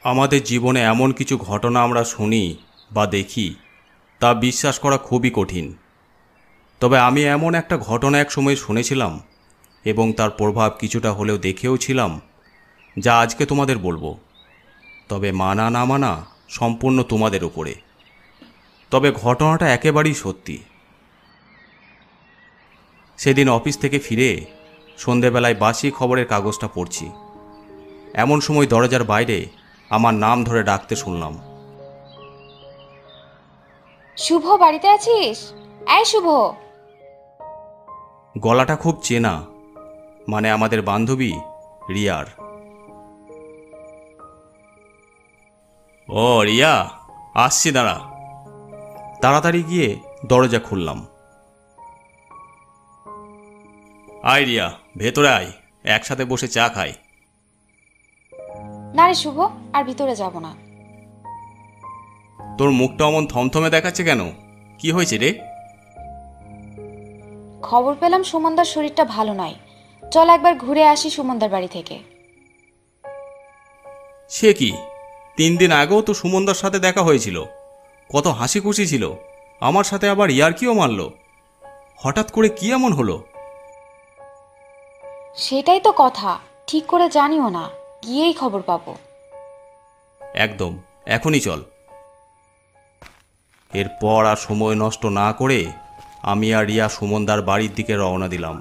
আমাদের জীবনে এমন কিছু ঘটনা আমরা শুনি বা দেখি তা বিশ্বাস করা খুবই কঠিন। তবে আমি এমন একটা ঘটনা এক সময় শুনেছিলাম এবং তার প্রভাব কিছুটা হলেও দেখেও ছিলাম, যা আজকে তোমাদের বলবো। তবে মানা না মানা সম্পূর্ণ তোমাদের উপরে। তবে ঘটনাটা একেবারেই সত্যি। সেদিন অফিস থেকে ফিরে সন্ধেবেলায় বাসি খবরের কাগজটা পড়ছি। এমন সময় দরজার বাইরে আমার নাম ধরে ডাকতে শুনলাম। শুভ, বাড়িতে আছিস? এই শুভ। গলাটা খুব চেনা, মানে আমাদের বান্ধবী রিয়ার। ও রিয়া, আসছি দাঁড়া। তাড়াতাড়ি গিয়ে দরজা খুললাম। আয় রিয়া, ভেতরে আয়, একসাথে বসে চা খাই। না রে শুভ, আর ভিতরে যাব না। তোর মুখটা অমন থমথমে দেখাচ্ছে কেন? কি হয়েছে রে? খবর পেলাম সুমনদার শরীরটা ভালো নয়। চল একবার ঘুরে আসি সুমনদার বাড়ি থেকে। সে কি, 3 দিন আগেও তো সুমনদার সাথে দেখা হয়েছিল, কত হাসি খুশি ছিল। আমার সাথে আবার ইয়ার্কিও মারল। হঠাৎ করে কি এমন হলো? সেটাই তো কথা, ঠিক করে জানিও না, গিয়েই খবর পাবো। একদম, এখনই চল। এরপর আর সময় নষ্ট না করে আমি আর রিয়া সুমনদার বাড়ির দিকে রওনা দিলাম।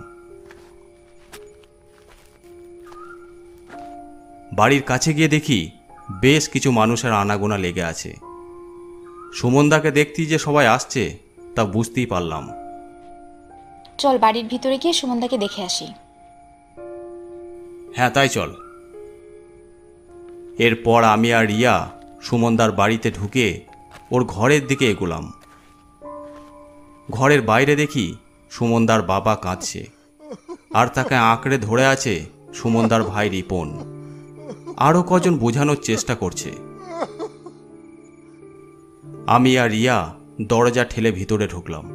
বাড়ির কাছে গিয়ে দেখি বেশ কিছু মানুষের আনাগোনা লেগে আছে। সুমনদাকে দেখতেই যে সবাই আসছে তা বুঝতেই পারলাম। চল বাড়ির ভিতরে গিয়ে সুমনদাকে দেখে আসি। হ্যাঁ, তাই চল। এরপর আমি আর রিয়া সুমনদার বাড়িতে ঢুকে ওর ঘরের দিকে এগোলাম। ঘরের বাইরে দেখি সুমনদার বাবা কাঁদছে, আর তাকে আঁকড়ে ধরে আছে সুমনদার ভাই রিপন। আরও কজন বোঝানোর চেষ্টা করছে। আমি আর রিয়া দরজা ঠেলে ভিতরে ঢুকলাম।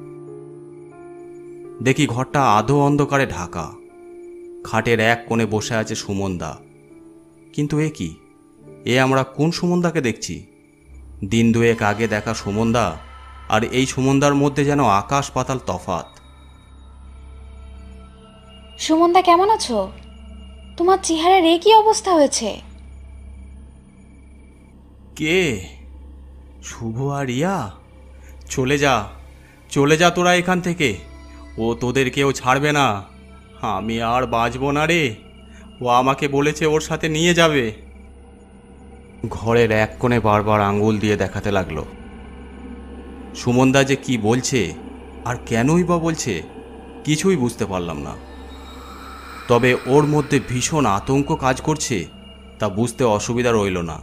দেখি ঘরটা আধো অন্ধকারে ঢাকা। খাটের এক কোণে বসে আছে সুমনদা। কিন্তু এ কি, এ আমরা কোন সুমনদাকে দেখছি? দিন দুয়েক আগে দেখা সুমনদা আর এই সুমনদার মধ্যে যেন আকাশ পাতাল তফাত। সুমনদা, কেমন আছো? তোমার চেহারার এ কি অবস্থা হয়েছে? কে? শুভ আর রিয়া? চলে যা, চলে যা তোরা এখান থেকে। ও তোদের কেউ ছাড়বে না। আমি আর বাঁচব না রে। ও আমাকে বলেছে ওর সাথে নিয়ে যাবে। ঘরের এক কোণে বারবার আঙ্গুল দিয়ে দেখাতে লাগলো। সুমনদা যে কি বলছে আর কেনই বা বলছে কিছুই বুঝতে পারলাম না। তবে ওর মধ্যে ভীষণ আতঙ্ক কাজ করছে তা বুঝতে অসুবিধা রইল না।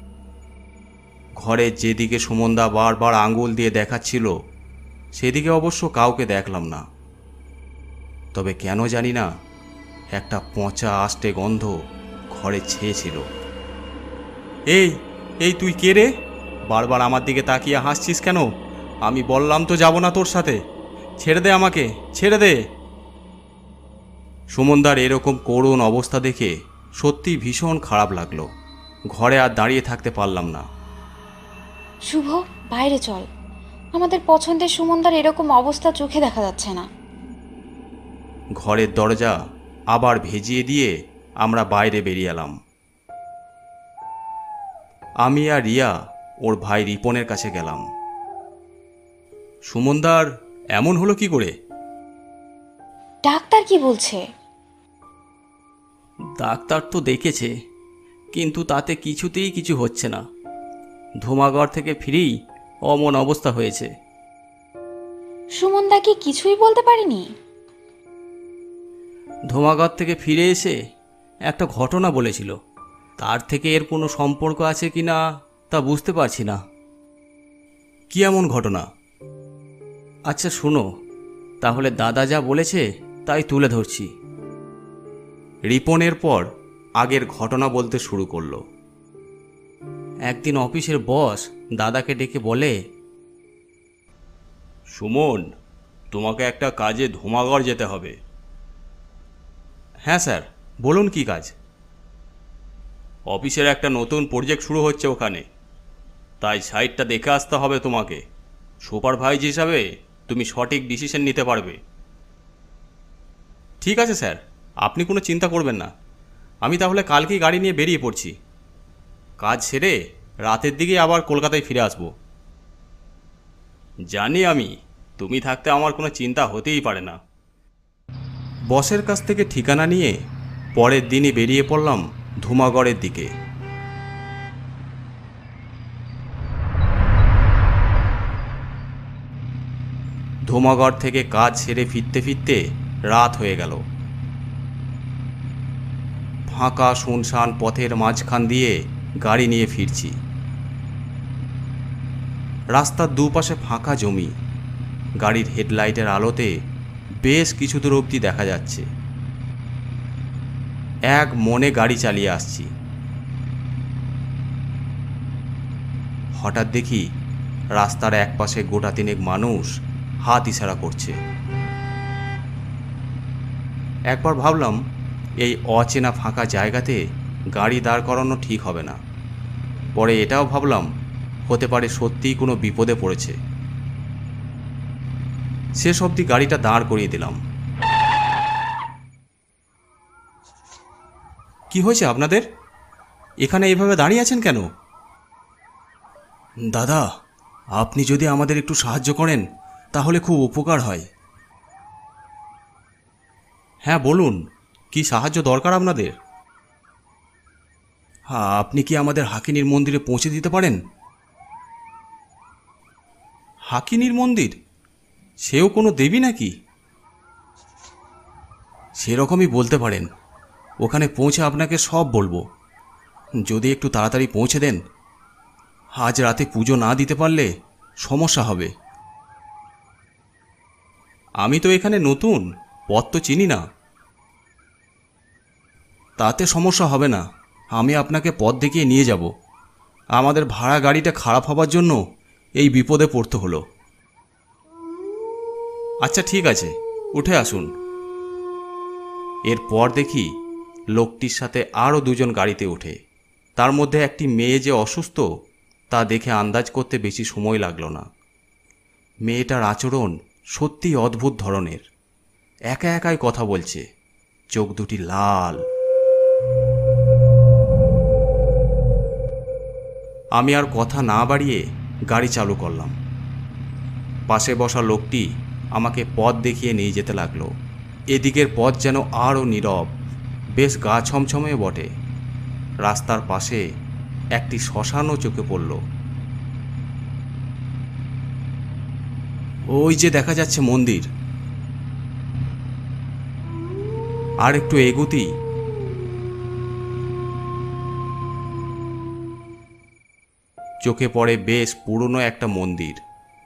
ঘরের যেদিকে সুমনদা বারবার আঙ্গুল দিয়ে দেখাচ্ছিল সেদিকে অবশ্য কাউকে দেখলাম না। তবে কেন জানি না, একটা পচা আষ্টে গন্ধ ঘরে ছেয়েছিল। এই এই তুই কে রে? বারবার আমার দিকে তাকিয়ে হাসছিস কেন? আমি বললাম তো যাব না তোর সাথে। ছেড়ে দে আমাকে, ছেড়ে দে। সুমনদার এরকম করুণ অবস্থা দেখে সত্যি ভীষণ খারাপ লাগলো। ঘরে আর দাঁড়িয়ে থাকতে পারলাম না। শুভ, বাইরে চল। আমাদের পছন্দের সুমনদার এরকম অবস্থা চোখে দেখা যাচ্ছে না। ঘরের দরজা আবার ভেজিয়ে দিয়ে আমরা বাইরে বেরিয়ে এলাম। আমি আর রিয়া ওর ভাই রিপনের কাছে গেলাম। সুমনদার এমন হলো কি করে? ডাক্তার কি বলছে? ডাক্তার তো দেখেছে, কিন্তু তাতে কিছুতেই কিছু হচ্ছে না। ধুমাঘর থেকে ফিরেই অমন অবস্থা হয়েছে। সুমনদা কি কিছুই বলতে পারেনি? ধুমাঘর থেকে ফিরে এসে একটা ঘটনা বলেছিল, তার থেকে এর কোনো সম্পর্ক আছে কি না তা বুঝতে পারছি না। কি এমন ঘটনা? আচ্ছা শোনো, তাহলে দাদা যা বলেছে তাই তুলে ধরছি। রিপনের পর আগের ঘটনা বলতে শুরু করলো। একদিন অফিসের বস দাদাকে ডেকে বলে, সুমন, তোমাকে একটা কাজে ধুমাঘর যেতে হবে। হ্যাঁ স্যার, বলুন কি কাজ? অফিসের একটা নতুন প্রজেক্ট শুরু হচ্ছে ওখানে, তাই সাইটটা দেখে আসতে হবে তোমাকে। সুপারভাইজ হিসাবে তুমি সঠিক ডিসিশন নিতে পারবে। ঠিক আছে স্যার, আপনি কোনো চিন্তা করবেন না। আমি তাহলে কালকেই গাড়ি নিয়ে বেরিয়ে পড়ছি। কাজ সেরে রাতের দিকে আবার কলকাতায় ফিরে আসব। জানি আমি, তুমি থাকতে আমার কোনো চিন্তা হতেই পারে না। বসের কাছ থেকে ঠিকানা নিয়ে পরের দিনই বেরিয়ে পড়লাম ধুমাগড়ের দিকে। ধুমাগড় থেকে কাজ সেরে ফিরতে ফিরতে রাত হয়ে গেল। ফাঁকা শুনশান পথের মাঝখান দিয়ে গাড়ি নিয়ে ফিরছি। রাস্তার দুপাশে ফাঁকা জমি, গাড়ির হেডলাইটের আলোতে বেশ কিছু দূর অবধি দেখা যাচ্ছে। এক মনে গাড়ি চালিয়ে আসছি। হঠাৎ দেখি রাস্তার একপাশে গোটা তিনেক মানুষ হাত ইশারা করছে। একবার ভাবলাম এই অচেনা ফাঁকা জায়গাতে গাড়ি দাঁড় করানো ঠিক হবে না। পরে এটাও ভাবলাম হতে পারে সত্যিই কোনো বিপদে পড়েছে। শেষ অবধি গাড়িটা দাঁড় করিয়ে দিলাম। কি হয়েছে আপনাদের? এখানে এইভাবে দাঁড়িয়ে আছেন কেন? দাদা, আপনি যদি আমাদের একটু সাহায্য করেন তাহলে খুব উপকার হয়। হ্যাঁ বলুন, কি সাহায্য দরকার আপনাদের? হ্যাঁ, আপনি কি আমাদের হাকিনীর মন্দিরে পৌঁছে দিতে পারেন? হাকিনীর মন্দির? সেও কোনো দেবী নাকি? সেরকমই বলতে পারেন। ওখানে পৌঁছে আপনাকে সব বলবো। যদি একটু তাড়াতাড়ি পৌঁছে দেন, আজ রাতে পুজো না দিতে পারলে সমস্যা হবে। আমি তো এখানে নতুন, পথ তো চিনি না। তাতে সমস্যা হবে না, আমি আপনাকে পথ দেখিয়ে নিয়ে যাব। আমাদের ভাড়া গাড়িটা খারাপ হবার জন্য এই বিপদে পড়তে হলো। আচ্ছা ঠিক আছে, উঠে আসুন। এরপর দেখি লোকটির সাথে আরও দুজন গাড়িতে ওঠে। তার মধ্যে একটি মেয়ে যে অসুস্থ তা দেখে আন্দাজ করতে বেশি সময় লাগলো না। মেয়েটার আচরণ সত্যিই অদ্ভুত ধরনের। একা একাই কথা বলছে, চোখ দুটি লাল। আমি আর কথা না বাড়িয়ে গাড়ি চালু করলাম। পাশে বসা লোকটি আমাকে পথ দেখিয়ে নিয়ে যেতে লাগলো। এদিকের পথ যেন আরও নীরব, বেশ গা ছমছমে বটে। রাস্তার পাশে একটি শ্মশানও চোখে পড়ল। ওই যে দেখা যাচ্ছে মন্দির। আর একটু এগুতেই চোখে পড়ে বেশ পুরনো একটা মন্দির।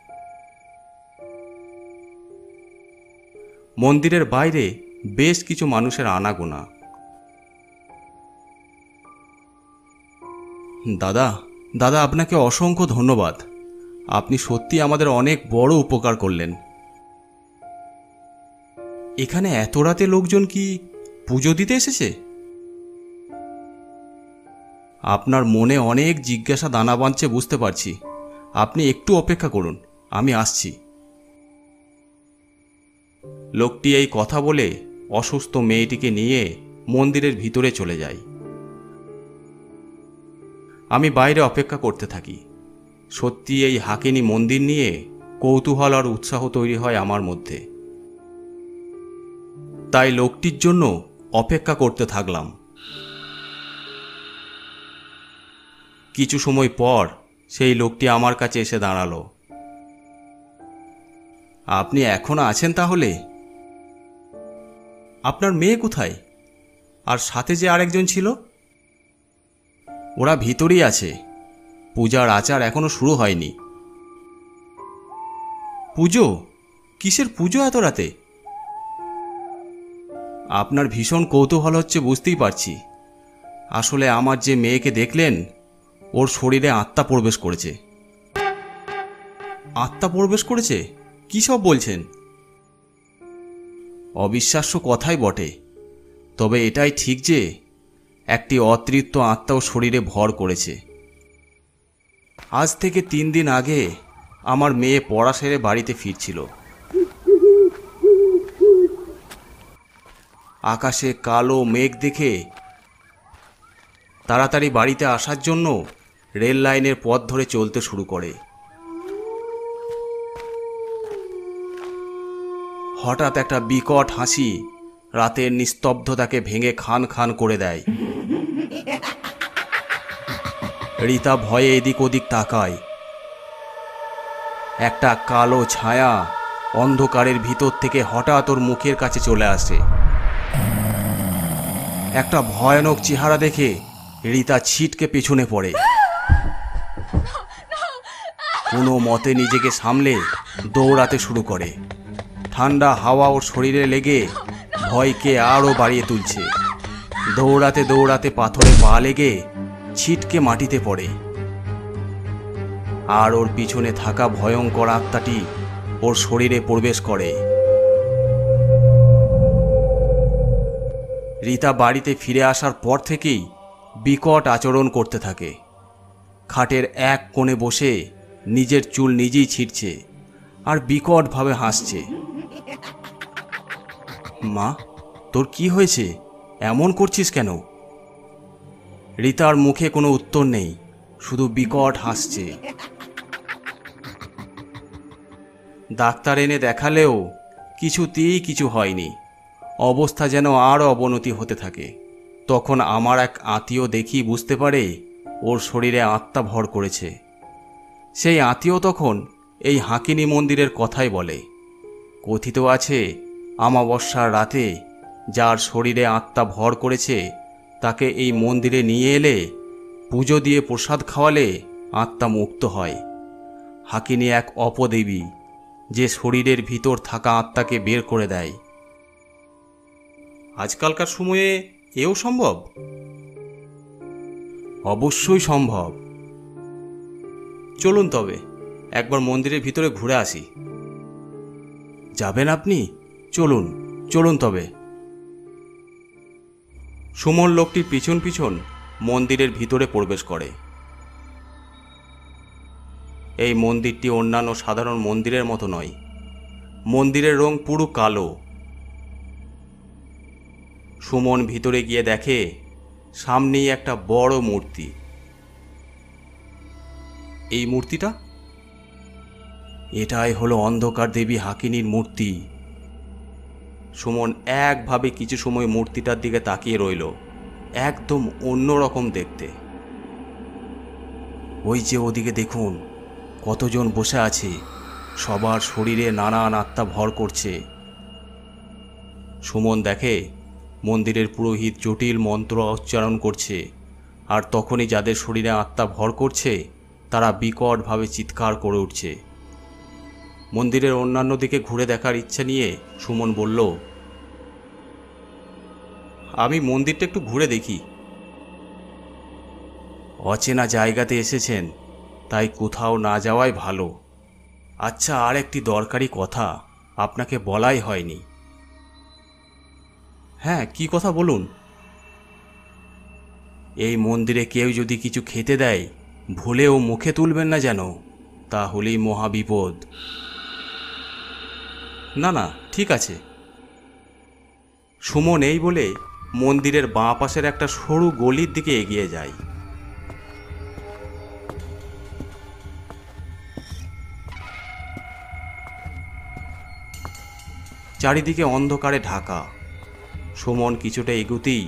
মন্দিরের বাইরে বেশ কিছু মানুষের আনাগোনা। দাদা, দাদা আপনাকে অসংখ্য ধন্যবাদ। আপনি সত্যি আমাদের অনেক বড় উপকার করলেন। এখানে এত রাতে লোকজন কি পুজো দিতে এসেছে? আপনার মনে অনেক জিজ্ঞাসা দানা বাঁধছে বুঝতে পারছি। আপনি একটু অপেক্ষা করুন, আমি আসছি। লোকটি এই কথা বলে অসুস্থ মেয়েটিকে নিয়ে মন্দিরের ভিতরে চলে যায়। আমি বাইরে অপেক্ষা করতে থাকি। সত্যি এই হাকিনী মন্দির নিয়ে কৌতূহল আর উৎসাহ তৈরি হয় আমার মধ্যে। তাই লোকটির জন্য অপেক্ষা করতে থাকলাম। কিছু সময় পর সেই লোকটি আমার কাছে এসে দাঁড়ালো। আপনি এখনো আছেন তাহলে? আপনার মেয়ে কোথায়? আর সাথে যে আরেকজন ছিল? ওরা ভিতরেই আছে। পূজার আচার এখনো শুরু হয়নি। পুজো? কিসের পুজো এত রাতে? আপনার ভীষণ কৌতূহল হচ্ছে বুঝতেই পারছি। আসলে আমার যে মেয়েকে দেখলেন, ওর শরীরে আত্মা প্রবেশ করেছে। আত্মা প্রবেশ করেছে? কী সব বলছেন? অবিশ্বাস্য কথাই বটে, তবে এটাই ঠিক যে একটি অতৃপ্ত আত্মাও শরীরে ভর করেছে। আজ থেকে 3 দিন আগে আমার মেয়ে পড়া সেরে বাড়িতে ফিরছিল। আকাশে কালো মেঘ দেখে তাড়াতাড়ি বাড়িতে আসার জন্য রেল লাইনের পথ ধরে চলতে শুরু করে। হঠাৎ একটা বিকট হাসি রাতের নিস্তব্ধতাকে ভেঙে খান খান করে দেয়। রীতা ভয়ে এদিক ওদিক তাকায়। একটা কালো ছায়া অন্ধকারের ভিতর থেকে হঠাৎ ওর মুখের কাছে চলে আসে। একটা ভয়ানক চেহারা দেখে রীতা ছিটকে পেছনে পড়ে। কোনো মতে নিজেকে সামলে দৌড়াতে শুরু করে। ঠান্ডা হাওয়া ওর শরীরে লেগে ভয়কে আরও বাড়িয়ে তুলছে। দৌড়াতে দৌড়াতে পাথরে পা লেগে ছিটকে মাটিতে পড়ে। আর ওর পিছনে থাকা ভয়ঙ্কর আত্মাটি ওর শরীরে প্রবেশ করে। রীতা বাড়িতে ফিরে আসার পর থেকেই বিকট আচরণ করতে থাকে। খাটের এক কোণে বসে নিজের চুল নিজেই ছিঁড়ছে আর বিকটভাবে হাসছে। মা, তোর কি হয়েছে? এমন করছিস কেন? রীতার মুখে কোনো উত্তর নেই, শুধু বিকট হাসছে। ডাক্তার এনে দেখালেও কিছুতেই কিছু হয়নি। অবস্থা যেন আরও অবনতি হতে থাকে। তখন আমার এক আত্মীয় দেখি বুঝতে পারে ওর শরীরে আত্মা ভর করেছে। সেই আত্মীয় তখন এই হাকিনী মন্দিরের কথাই বলে। কথিত আছে, অমাবস্যার রাতে যার শরীরে আত্মা ভর করেছে তাকে এই মন্দিরে নিয়ে এলে পুজো দিয়ে প্রসাদ খাওয়ালে আত্মা মুক্ত হয়। হাকিনী এক অপদেবী, যে শরীরের ভিতর থাকা আত্মাকে বের করে দেয়। আজকালকার সময়ে এও সম্ভব? অবশ্যই সম্ভব। চলুন তবে একবার মন্দিরের ভিতরে ঘুরে আসি। যাবেন আপনি? চলুন চলুন তবে। সুমন লোকটির পিছন পিছন মন্দিরের ভিতরে প্রবেশ করে। এই মন্দিরটি অন্যান্য সাধারণ মন্দিরের মতো নয়। মন্দিরের রং পুরো কালো। সুমন ভিতরে গিয়ে দেখে সামনেই একটা বড় মূর্তি। এই মূর্তিটা? এটাই হলো অন্ধকার দেবী হাকিনীর মূর্তি। সুমন একভাবে কিছু সময় মূর্তিটার দিকে তাকিয়ে রইল। একদম অন্যরকম দেখতে। ওই যে ওদিকে দেখুন, কতজন বসে আছে, সবার শরীরে নানান আত্মা ভর করছে। সুমন দেখে মন্দিরের পুরোহিত জটিল মন্ত্র উচ্চারণ করছে, আর তখনই যাদের শরীরে আত্মা ভর করছে তারা বিকটভাবে চিৎকার করে উঠছে। মন্দিরের অন্যান্য দিকে ঘুরে দেখার ইচ্ছা নিয়ে সুমন বলল, আমি মন্দিরটা একটু ঘুরে দেখি। অচেনা জায়গাতে এসেছেন, তাই কোথাও না যাওয়াই ভালো। আচ্ছা, আর একটি দরকারি কথা আপনাকে বলাই হয়নি। হ্যাঁ, কি কথা বলুন। এই মন্দিরে কেউ যদি কিছু খেতে দেয়, ভুলেও মুখে তুলবেন না যেন, তাহলেই মহাবিপদ। না না, ঠিক আছে। সুমন এই বলে মন্দিরের বাঁ পাশের একটা সরু গলির দিকে এগিয়ে যায়। চারিদিকে অন্ধকারে ঢাকা। সুমন কিছুটা এগুতেই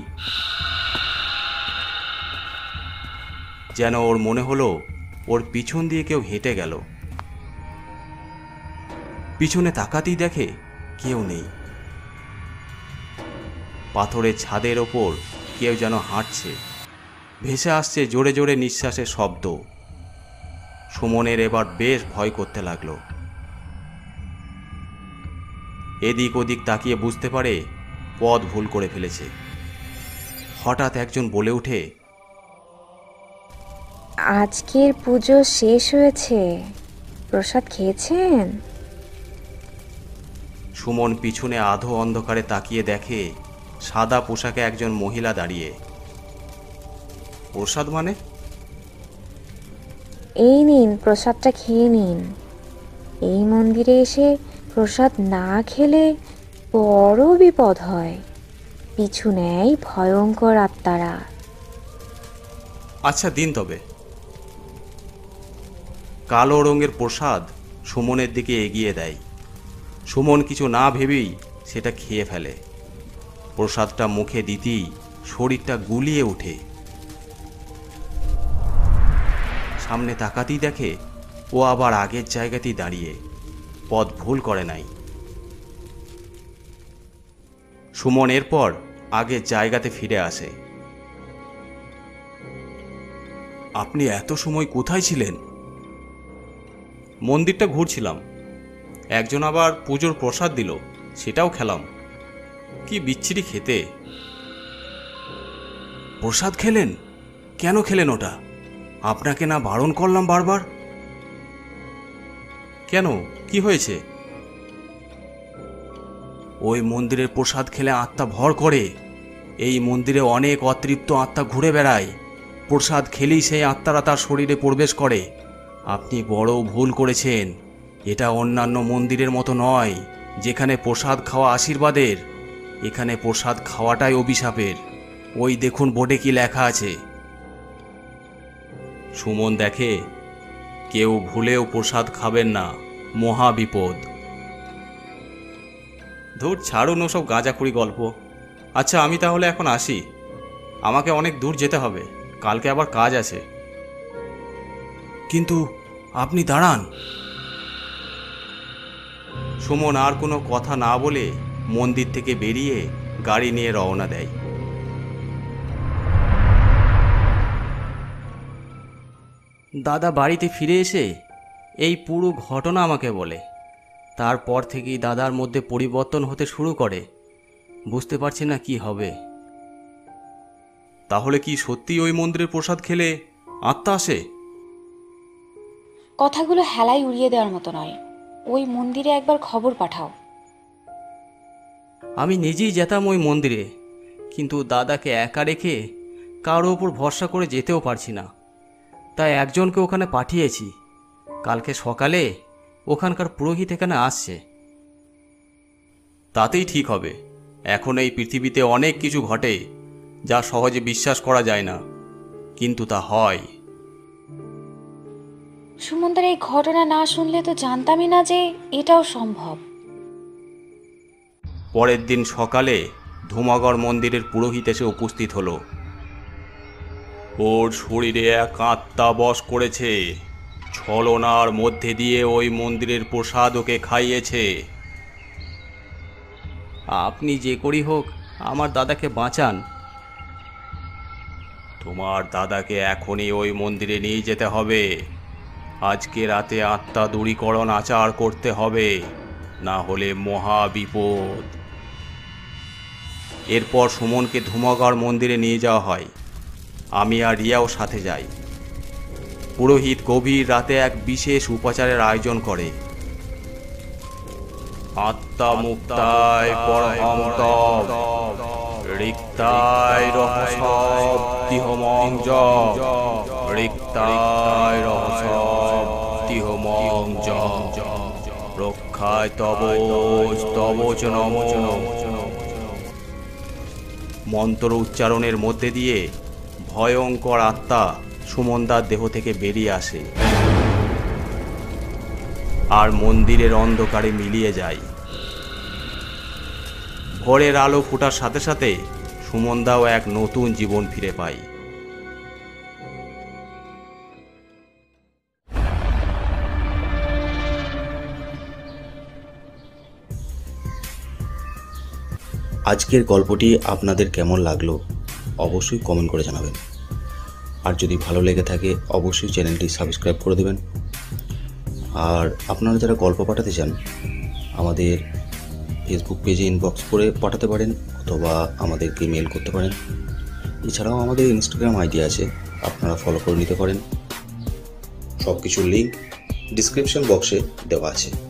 যেন ওর মনে হলো ওর পিছন দিয়ে কেউ হেঁটে গেল। পিছনে তাকাতেই দেখে কেউ নেই। পাথরের ছাদের ওপর কেউ যেন হাঁটছে। ভেসে আসছে জোরে জোরে নিঃশ্বাসের শব্দ। সুমনের এবার বেশ ভয় করতে লাগলো। এদিক ওদিক তাকিয়ে বুঝতে পারে পথ ভুল করে ফেলেছে। হঠাৎ একজন বলে ওঠে, আজকের পুজো শেষ হয়েছে, প্রসাদ খেয়েছেন? সুমন পিছনে আধো অন্ধকারে তাকিয়ে দেখে সাদা পোশাকে একজন মহিলা দাঁড়িয়ে। প্রসাদ মানে? এই নিন, প্রসাদটা খেয়ে নিন। এই মন্দিরে এসে প্রসাদ না খেলে বড় বিপদ হয়। পিছু নেয় ভয়ঙ্কর আত্মারা। আচ্ছা দিন তবে। কালো রঙের প্রসাদ সুমনের দিকে এগিয়ে দেয়। সুমন কিছু না ভেবেই সেটা খেয়ে ফেলে। প্রসাদটা মুখে দিতেই শরীরটা গুলিয়ে ওঠে। সামনে তাকাতেই দেখে ও আবার আগের জায়গাতেই দাঁড়িয়ে, পথ ভুল করে নাই। সুমন এরপর আগের জায়গাতে ফিরে আসে। আপনি এত সময় কোথায় ছিলেন? মন্দিরটা ঘুরছিলাম। একজন আবার পুজোর প্রসাদ দিল, সেটাও খেলাম। কি বিচ্ছিরি খেতে। প্রসাদ খেলেন? কেন খেলেন ওটা? আপনাকে না বারণ করলাম বারবার? কেন, কি হয়েছে? ওই মন্দিরের প্রসাদ খেলে আত্মা ভর করে। এই মন্দিরে অনেক অতৃপ্ত আত্মা ঘুরে বেড়ায়। প্রসাদ খেলেই সেই আত্মারা তার শরীরে প্রবেশ করে। আপনি বড় ভুল করেছেন। এটা অন্যান্য মন্দিরের মতো নয়, যেখানে প্রসাদ খাওয়া আশীর্বাদের। এখানে প্রসাদ খাওয়াটাই অভিশাপের। ওই দেখুন বোর্ডে কি লেখা আছে। সুমন দেখে, কেউ ভুলেও প্রসাদ খাবেন না, মহা বিপদ। ধুর, ছাড়ুন ওসব গাঁজাখুরি গল্প। আচ্ছা আমি তাহলে এখন আসি, আমাকে অনেক দূর যেতে হবে, কালকে আবার কাজ আছে। কিন্তু আপনি দাঁড়ান। সুমন আর কোনো কথা না বলে মন্দির থেকে বেরিয়ে গাড়ি নিয়ে রওনা দেয়। দাদা বাড়িতে ফিরে এসে এই পুরো ঘটনা আমাকে বলে। তারপর থেকেই দাদার মধ্যে পরিবর্তন হতে শুরু করে। বুঝতে পারছি না কি হবে। তাহলে কি সত্যি ওই মন্দিরের প্রসাদ খেলে আত্মা আসে? কথাগুলো হেলায় উড়িয়ে দেওয়ার মতো নয়। ওই মন্দিরে একবার খবর পাঠাও। আমি নিজেই যেতাম ওই মন্দিরে, কিন্তু দাদাকে একা রেখে কারো ওপর ভরসা করে যেতেও পারছি না। তাই একজনকে ওখানে পাঠিয়েছি। কালকে সকালে ওখানকার পুরোহিত এখানে আসছে। তাতেই ঠিক হবে। এখন এই পৃথিবীতে অনেক কিছু ঘটে যা সহজে বিশ্বাস করা যায় না, কিন্তু তা হয়। সুমনদার এই ঘটনা না শুনলে তো জানতামই না যে এটাও সম্ভব। পরের দিন সকালে ধুমাগড় মন্দিরের পুরোহিত এসে উপস্থিত হলো। ওর শরীরে এক আত্মা বশ করেছে। ছলনার মধ্যে দিয়ে ওই মন্দিরের প্রসাদ ওকে খাইয়েছে। আপনি যে করি হোক আমার দাদাকে বাঁচান। তোমার দাদাকে এখনই ওই মন্দিরে নিয়ে যেতে হবে। আজকে রাতে আত্মা দূরীকরণ আচার করতে হবে, না হলে মহা বিপদ। এরপর সুমনকে ধুমাগড় মন্দিরে নিয়ে যাওয়া হয়। আমি আর রিয়াও সাথে যাই। পুরোহিত গভীর রাতে এক বিশেষ উপাচারের আয়োজন করে। আত্মা মুক্তায় পরহন্ত রিক্তায় রহসব তিহমং জপ, রিক্তায় রহসব তিহমং জপ, রক্ষায় তবচ নম। মন্ত্র উচ্চারণের মধ্যে দিয়ে ভয়ঙ্কর আত্মা সুমনদার দেহ থেকে বেরিয়ে আসে আর মন্দিরের অন্ধকারে মিলিয়ে যায়। ভোরের আলো ফোটার সাথে সাথে সুমনদাও এক নতুন জীবন ফিরে পায়। আজকের গল্পটি আপনাদের কেমন লাগলো অবশ্যই কমেন্ট করে জানাবেন। আর যদি ভালো লেগে থাকে অবশ্যই চ্যানেলটি সাবস্ক্রাইব করে দেবেন। আর আপনারা যারা গল্প পাঠাতে চান আমাদের ফেসবুক পেজে ইনবক্স করে পাঠাতে পারেন, অথবা আমাদেরকে মেল করতে পারেন। এছাড়াও আমাদের ইনস্টাগ্রাম আইডি আছে, আপনারা ফলো করে নিতে পারেন। সব কিছুর লিঙ্ক ডিসক্রিপশন বক্সে দেওয়া আছে।